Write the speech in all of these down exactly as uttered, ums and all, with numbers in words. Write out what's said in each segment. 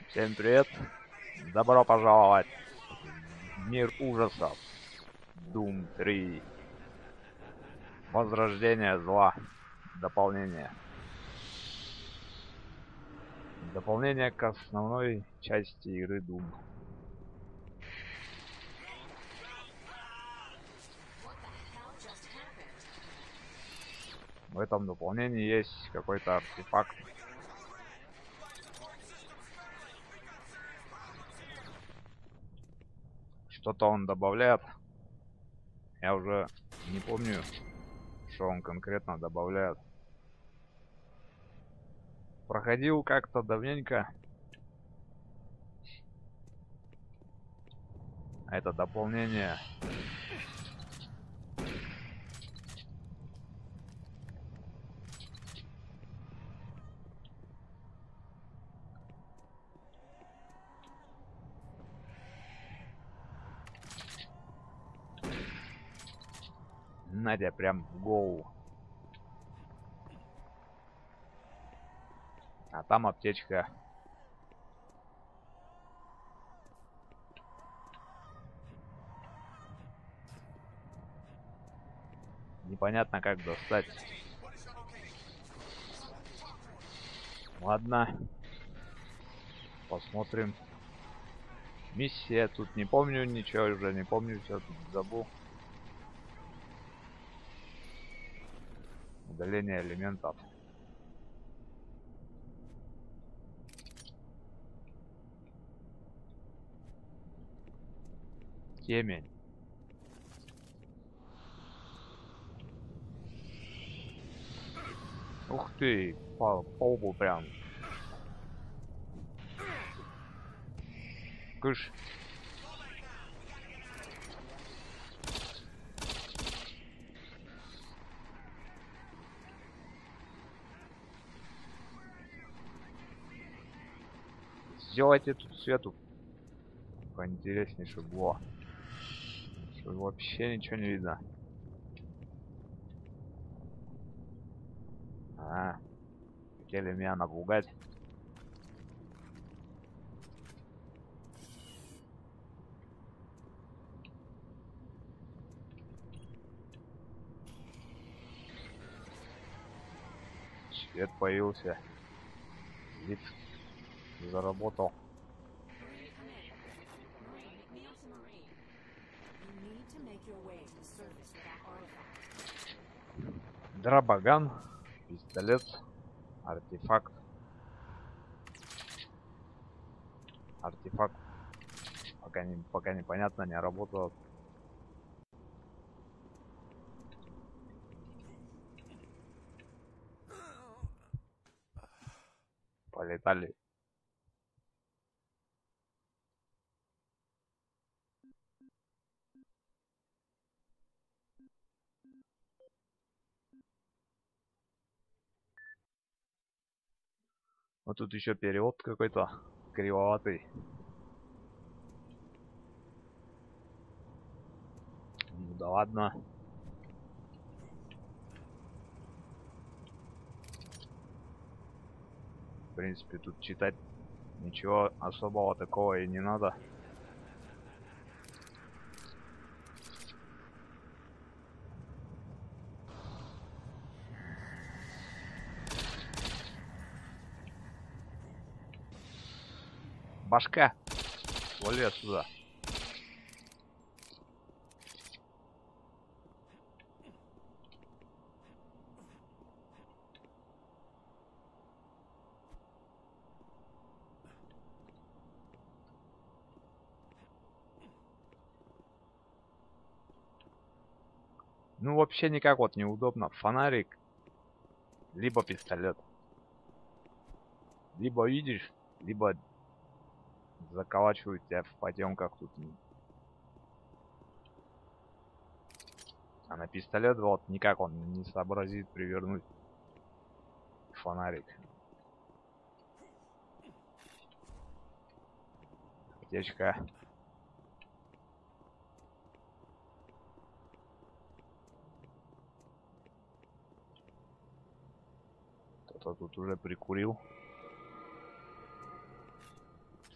Всем привет! Добро пожаловать в мир ужасов. Doom три. Возрождение зла. Дополнение. Дополнение к основной части игры Doom. В этом дополнении есть какой-то артефакт. Что-то он добавляет. Я уже не помню, что он конкретно добавляет. Проходил как-то давненько. Это дополнение. Надя прям в голову. А там аптечка. Непонятно, как достать. Ладно. Посмотрим. Миссия тут не помню ничего, уже не помню, все тут забыл. Удаление элементов. Темень. Ух ты, по полбу прям. Кыш. Сделайте тут свету поинтереснейше было. Что вообще ничего не видно. А, хотели меня напугать. Свет появился. Вид заработал. Дробоган, пистолет, артефакт. Артефакт пока не пока непонятно, не работает. Полетали. Вот тут еще перевод какой-то кривоватый. Ну да ладно. В принципе, тут читать ничего особого такого и не надо. Башка! Вали отсюда. Ну вообще никак вот неудобно. Фонарик, либо пистолет. Либо видишь, либо заколачивают тебя в потемках тут. А на пистолет вот никак он не сообразит привернуть фонарик. Аптечка. Кто-то тут уже прикурил.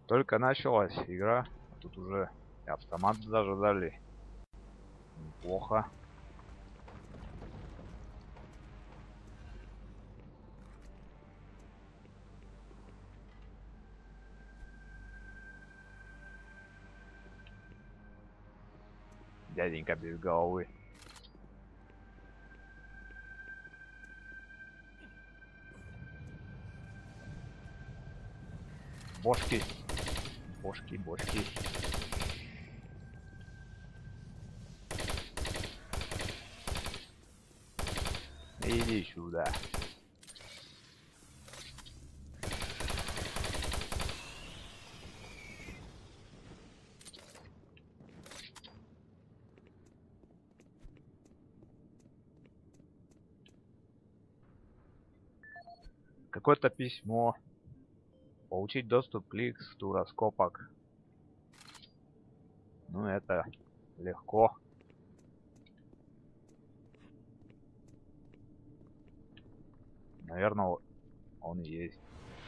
Только началась игра, а тут уже и автомат даже дали. Неплохо. Дяденька без головы. Бошки. Бошки, бошки. Иди сюда. Какое-то письмо. Получить доступ к листу раскопок. Ну, это легко. Наверное, он и есть.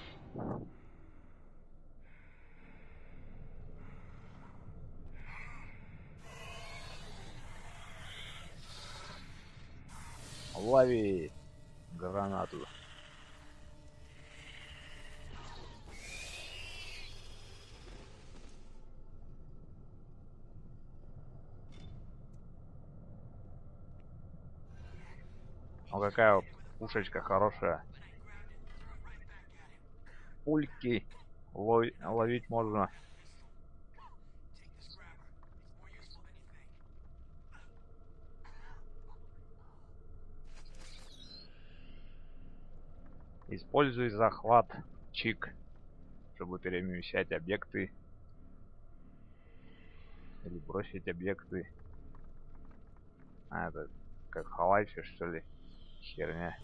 Лови гранату. Ну какая вот пушечка хорошая. Пульки лови ловить можно. Используй захват чик, чтобы перемещать объекты или бросить объекты. А, это как в Half-Life, что ли? Херня.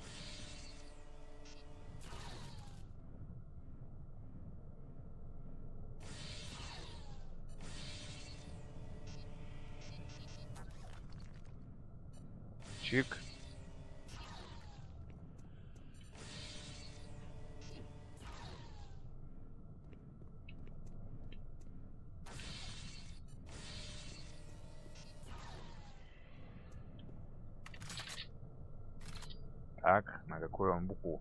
Чик. Так, на какую он букву?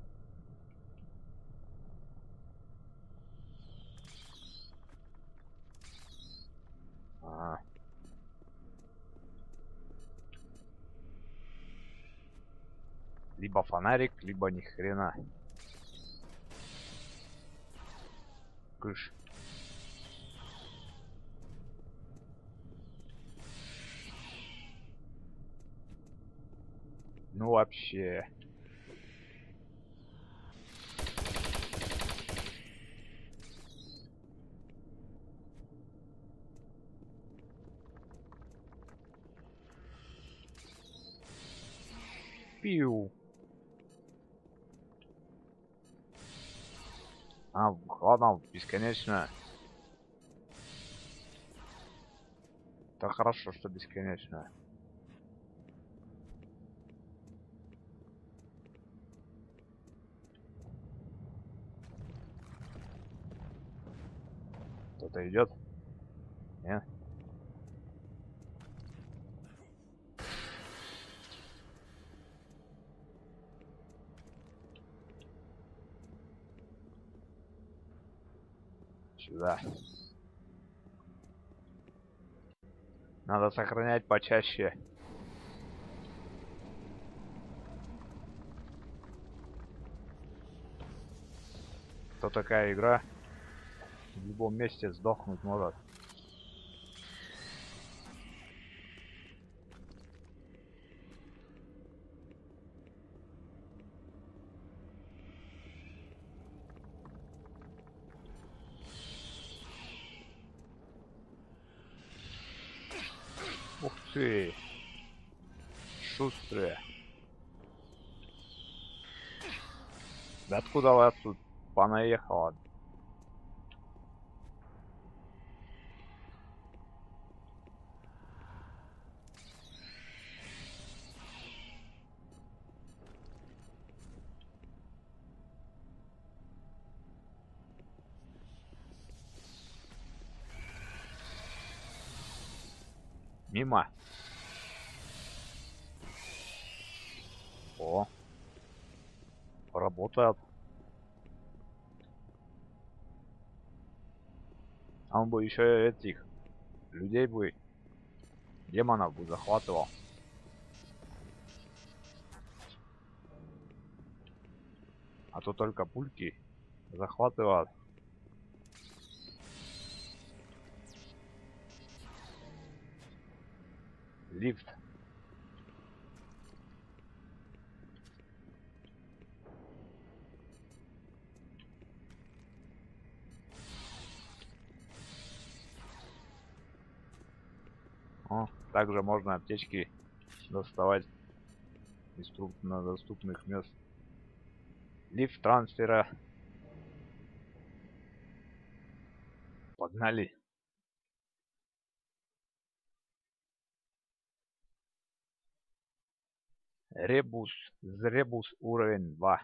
А. Либо фонарик, либо ни хрена. Кыш. Ну вообще. Пиу. А, ладно, бесконечно. Да хорошо, что бесконечно. Кто-то идет? Нет? Сюда. Надо сохранять почаще. Кто такая игра? В любом месте сдохнуть может. Ух ты! Шустрые. Да откуда вас тут понаехало? Мимо. О. Работает. А он бы еще этих людей бы, демонов бы захватывал. А то только пульки захватывают. Лифт. О, также можно аптечки доставать из труднодоступных мест. Лифт трансфера. Погнали. Ребус. Зребус уровень два.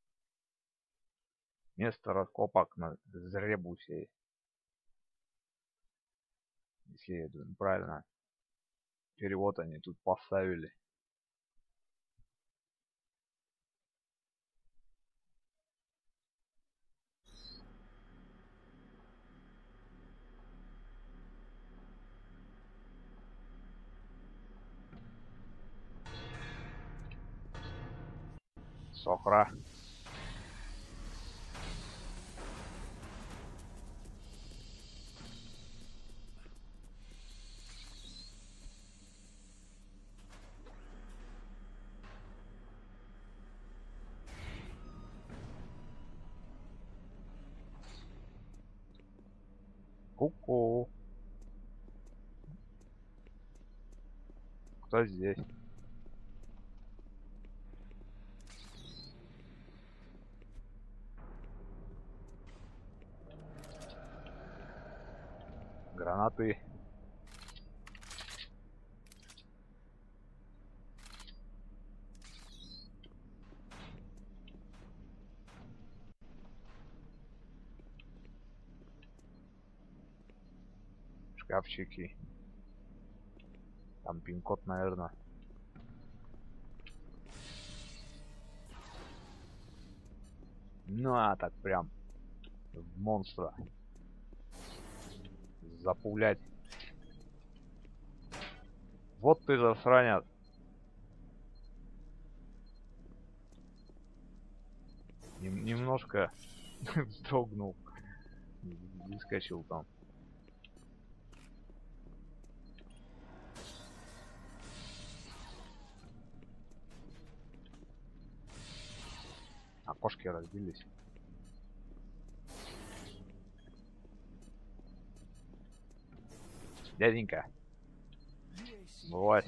Место раскопок на Зребусе. Если я правильно перевод они тут поставили. Сохра. Ку-ку. Кто здесь? Гранаты. Шкафчики. Там пин-код, наверное. Ну а так прям в монстра запулять. Вот ты засранец. Нем немножко вздрогнул. Выскочил там. Окошки разбились. Дяденька. Бывает.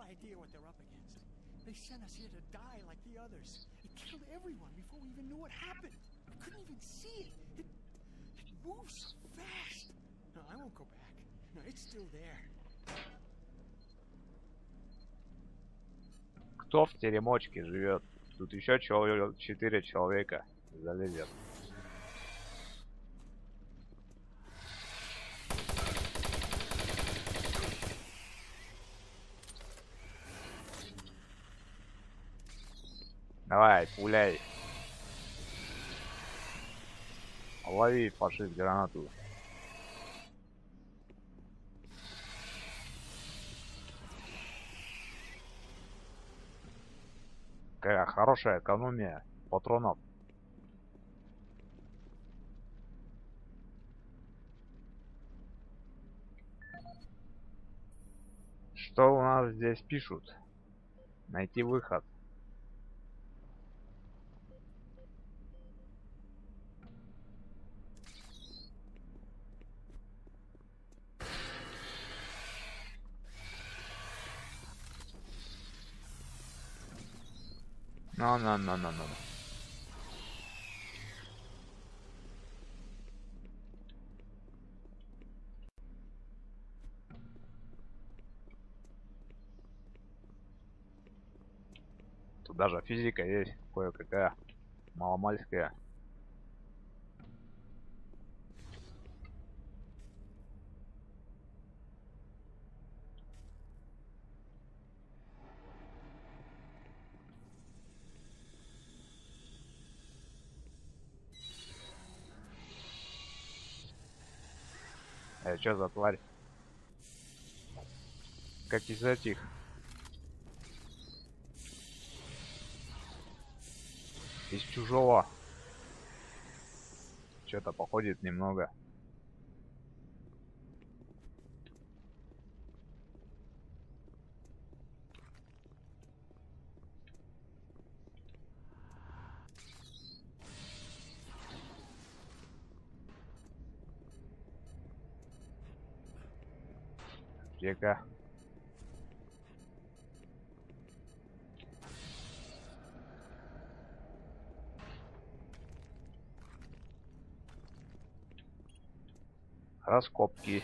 Кто в теремочке живет? Тут еще человек, четыре человека залезет. Давай, пуляй. Лови, фашист, гранату. Какая хорошая экономия патронов. Что у нас здесь пишут? Найти выход. Ну-ну-ну-ну-ну. Тут даже физика есть кое-какая маломальская. Э, чё за тварь? Как и затих. Из чужого. Что-то походит немного. Река. Раскопки.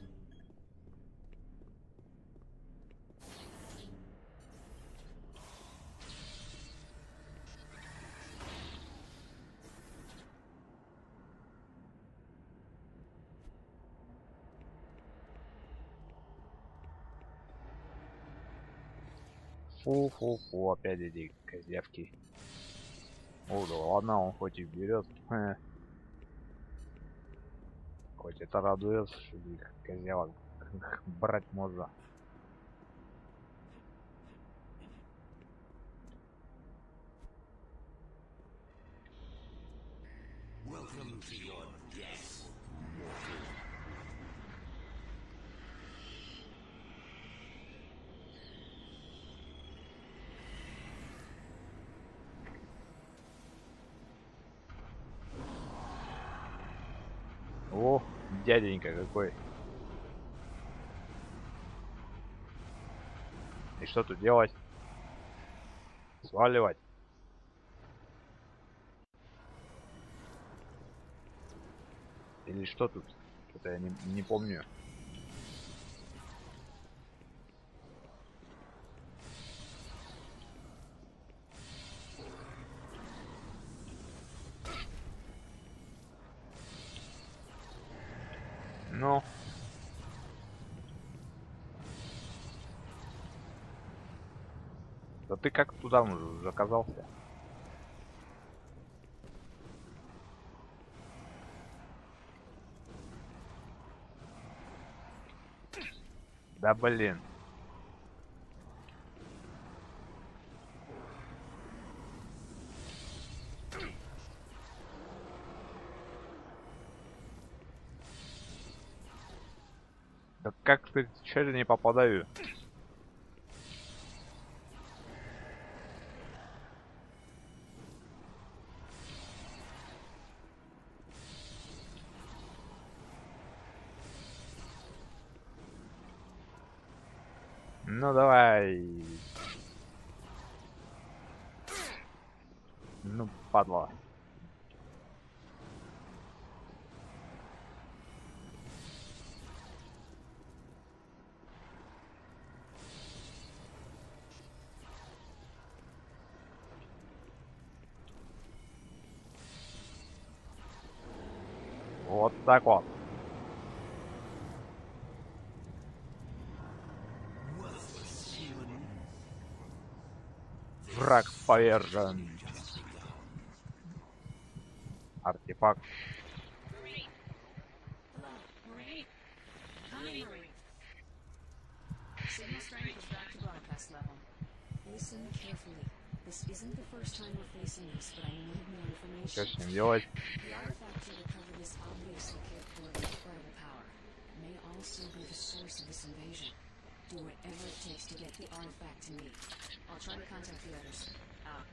Фу-фу-фу, опять эти козявки. О, да ладно, он хоть и берет. Хоть это радует, что их козявок брать можно. О, дяденька какой. И что тут делать? Сваливать? Или что тут? Что-то я не, не помню. Ну. Да ты как туда уже оказался? Да блин. Да как ты, че я не попадаю? Ну давай. Ну, падла. Вот так вот. Враг повержен. Артефакт. Что с ним делать? Do whatever it takes to get the artifact to me. I'll try to contact the others. Out.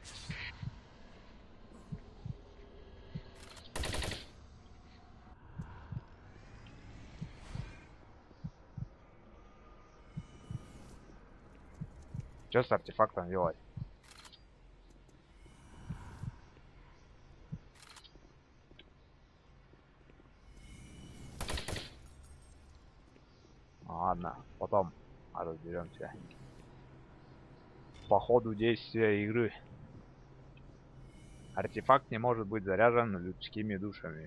Что с артефактом делать? Ладно, потом разберемся. По ходу действия игры. Артефакт не может быть заряжен людскими душами.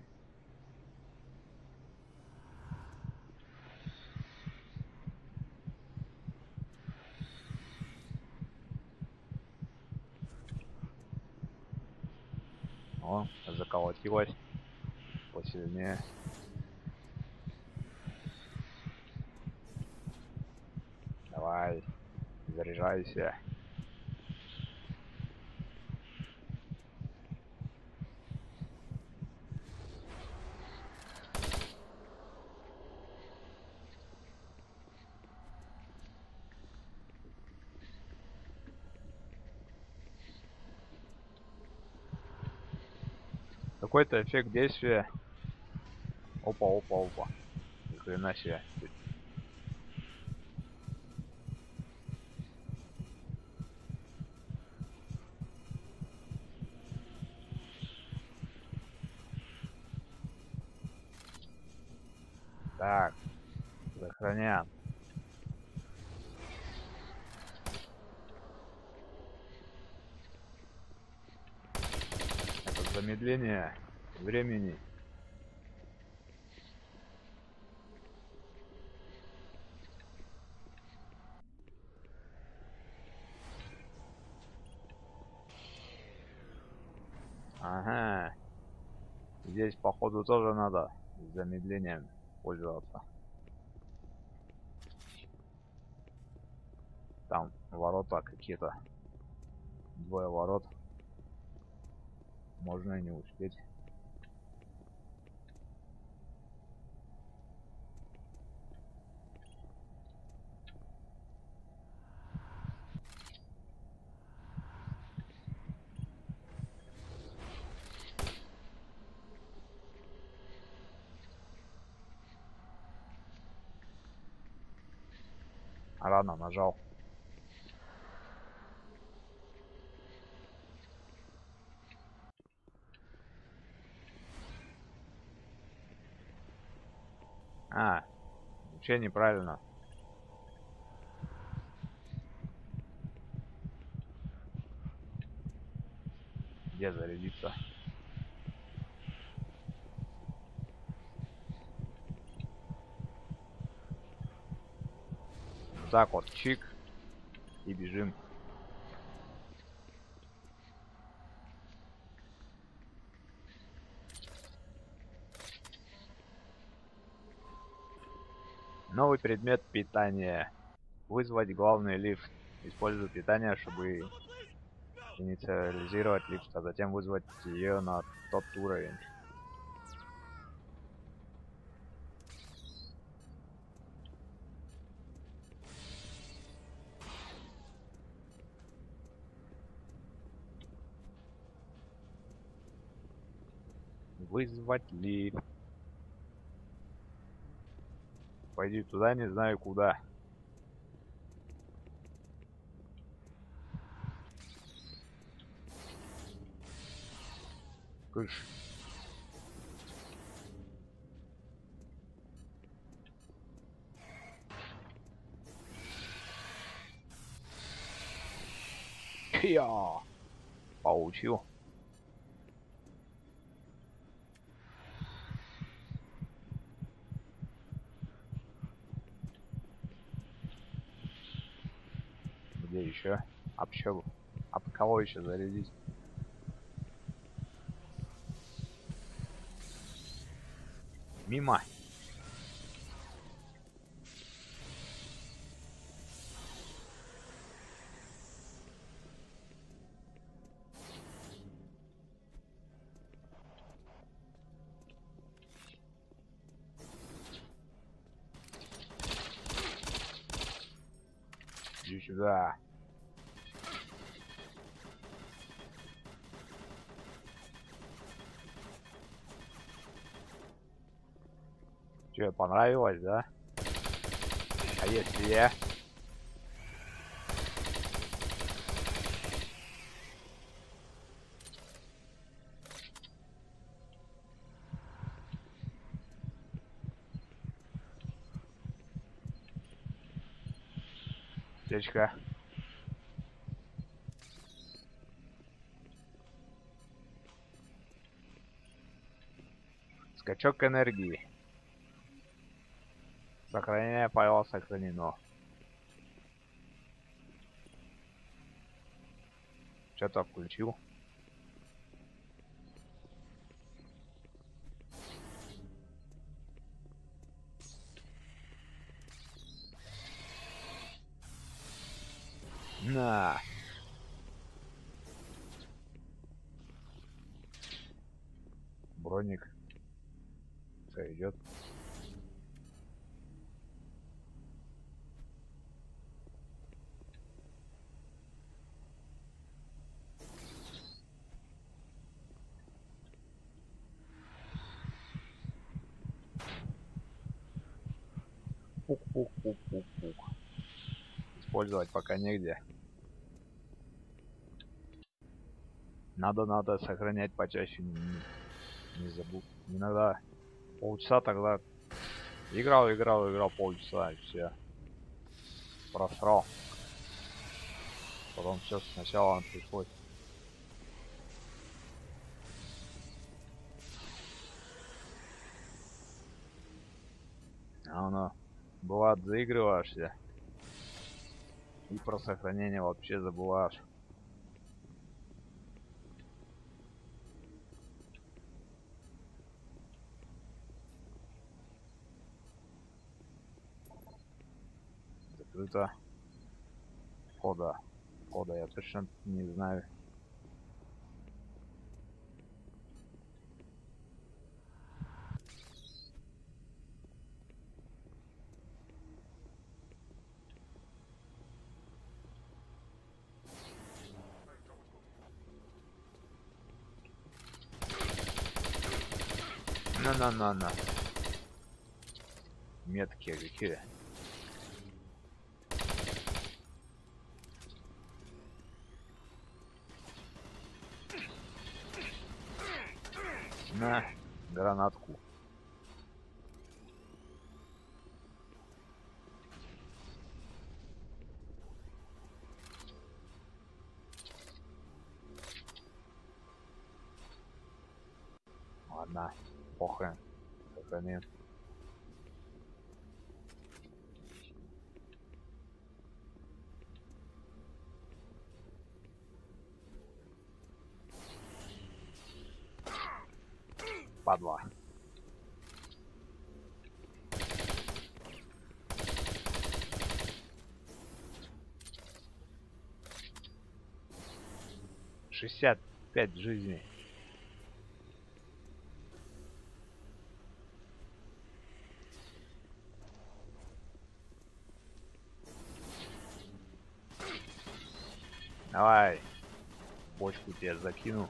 О, заколотилось посильнее. Заряжайся. Какой-то эффект действия. Опа, опа, опа. Ни хрена себе. Так, сохраняем. Это замедление времени. Ага. Здесь, походу, тоже надо с замедлением пользоваться. Там ворота какие-то. Двое ворот. Можно и не успеть. Рано нажал. А, вообще неправильно. Где зарядиться? Вот так вот, чик. И бежим. Новый предмет питания. Вызвать главный лифт. Используй питание, чтобы инициализировать лифт, а затем вызвать ее на тот уровень. Вызвать лифт. Пойди туда, не знаю куда. Кыш. Я получил. Где еще? Об чё? Об кого еще зарядить? Мимо. Иди сюда. Че, понравилось, да? А если я? Течка. Скачок энергии. Сохранение файла сохранено. Что-то включил. На. Броник. Сойдет. Пук-пук-пук-пук-пук. Использовать пока негде. Надо, надо сохранять почаще. Не, не забудь. Иногда полчаса тогда играл, играл, играл полчаса и все. Просрал. Потом все сначала пришлось. А оно бывает, заигрываешься и про сохранение вообще забываешь. Закрыто. Входа. Входа я точно не знаю. На-на-на-на. Метки какие. На гранатку. Ладно, похрен. Сохраним. Падла. шестьдесят пять жизней. Давай. Бочку тебе закину.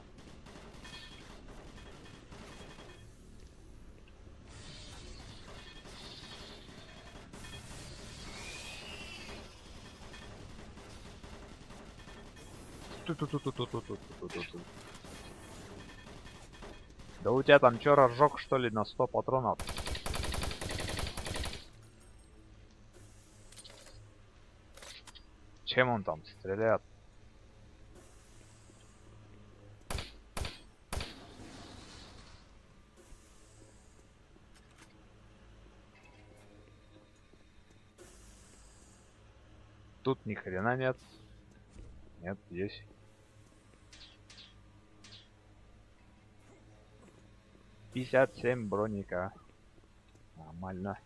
Ту-ту-ту-ту-ту-ту-ту-ту-ту-ту. Да у тебя там чё, разжег что ли на сто патронов? Чем он там стреляет? Тут ни хрена нет. Нет, есть. пятьдесят семь броника. Нормально.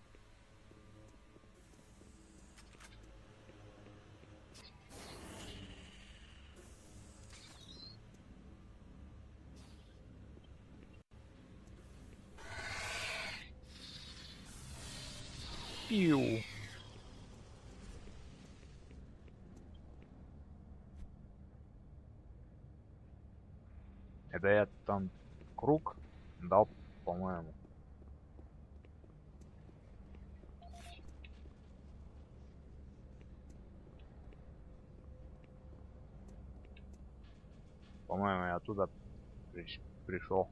Пиу. Это я там круг дал, по-моему. По-моему, я оттуда приш пришел.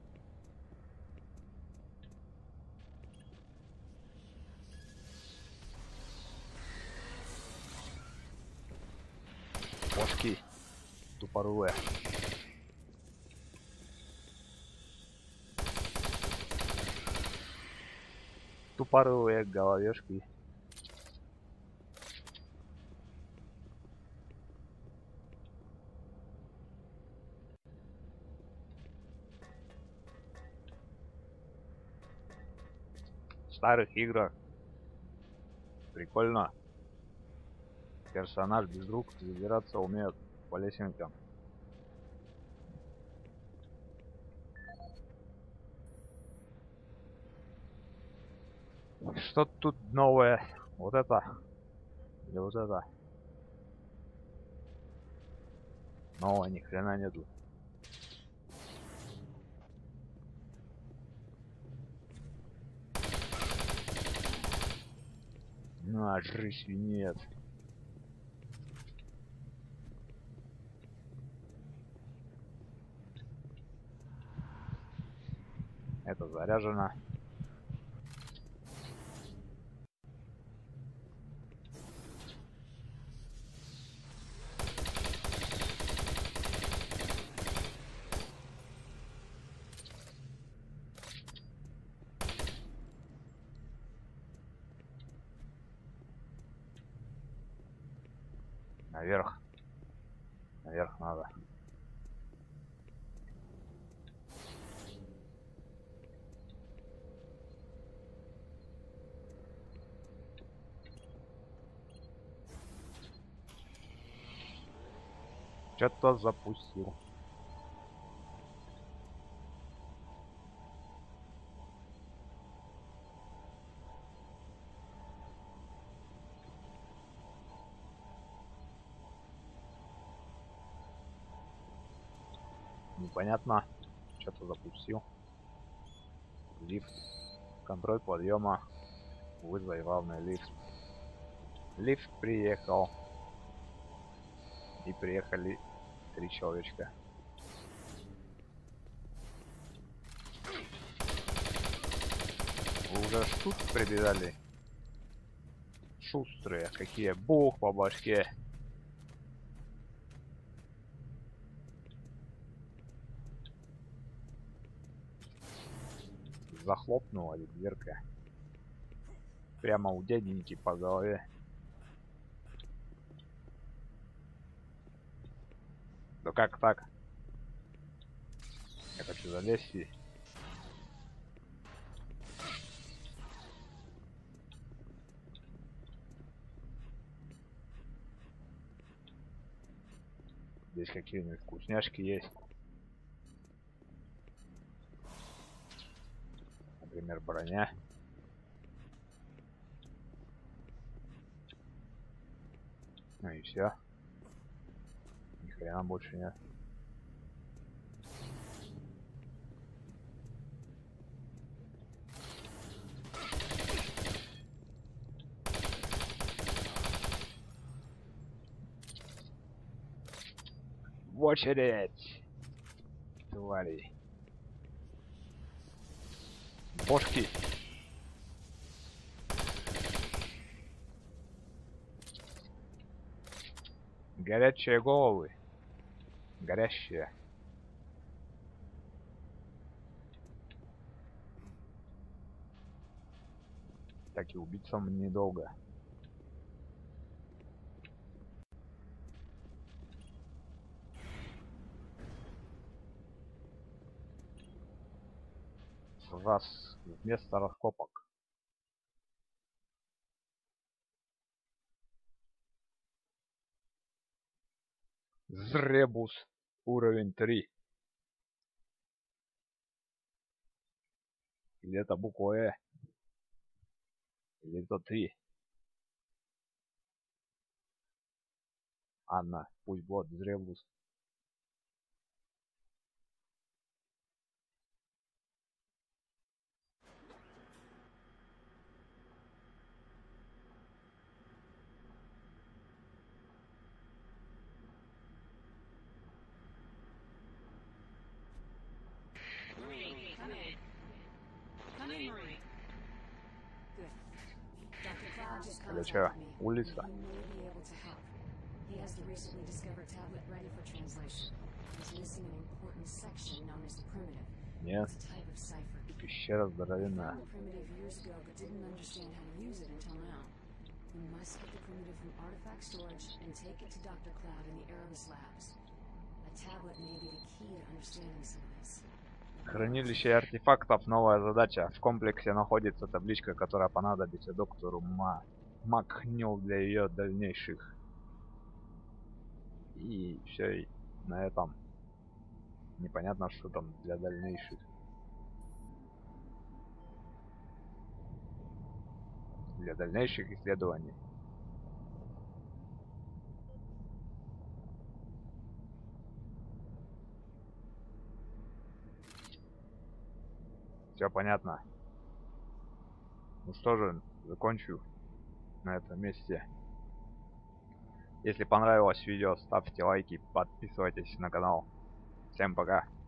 Башки тупорылые. Тупорылые головешки. В старых играх прикольно. Персонаж без рук забираться умеет по лесенкам. Что тут новое? Вот это? Или вот это? Нового ни хрена нету. На, жри, свинец. Это заряжено. Наверх. Наверх надо. Что-то запустил. Непонятно. Что-то запустил. Лифт. Контроль подъема. Вызвай главный лифт. Лифт приехал. И приехали три человечка. Вы уже тут прибежали? Шустрые какие. Бух по башке. Захлопнула ли дверка? Прямо у дяденьки по голове. Да как так? Я хочу залезть и... Здесь какие-нибудь вкусняшки есть. Например, броня. Ну и все. Ни хрена больше нет. В очередь, твари. Бошки. Горячие головы. Горящие. Так и убиться недолго. Раз вместо раскопок. Зребус уровень три. Или это буква Э? Или это ты? Анна, пусть будет Зребус. Или что? Улица? He has the recently discovered tablet ready for translation. He's missing an important section known as the primitive. Нет. It's a type of cipher. Пещера здоровенная. Found the primitive years ago, but didn't understand how to use it until now. We must get the primitive from artifact storage and take it to Doctor Cloud in the Erebus labs. A tablet may be the key to understanding some of this. Хранилище артефактов. Новая задача. В комплексе находится табличка, которая понадобится доктору Ма Макнил для ее дальнейших И все на этом. Непонятно, что там для дальнейших. Для дальнейших исследований. Все понятно. Ну что же, закончу на этом месте. Если понравилось видео, ставьте лайки, подписывайтесь на канал. Всем пока.